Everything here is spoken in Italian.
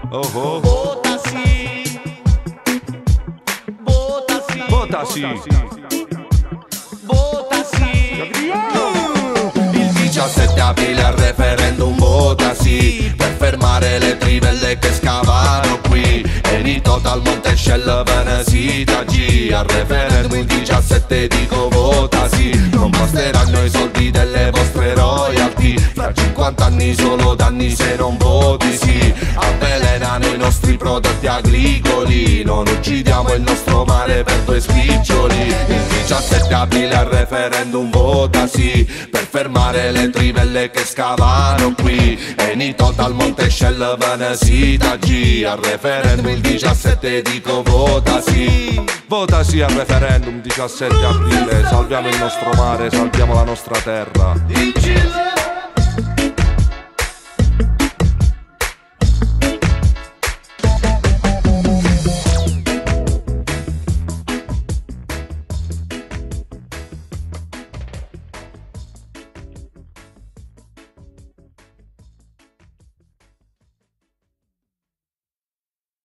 Oh oh. Vota sì, vota sì, Vota sì. vota sì. Il 17 aprile al referendum vota sì, per fermare le trivelle che scavano qui. E di Total Montescello Venesita G. Al referendum il 17 dico vota sì. Non basteranno i soldi delle vostre royalty, fra 50 anni solo danni se non voti sì. Avvelenano i nostri prodotti agricoli, non uccidiamo il nostro mare per due spiccioli. Il 17 aprile al referendum vota sì, per fermare le trivelle che scavano qui. E in Total Montescello Venesita G. Al referendum il 17 dico vota sì. Vota sì al referendum 17 aprile. Salviamo il nostro mare, salviamo la nostra terra. Il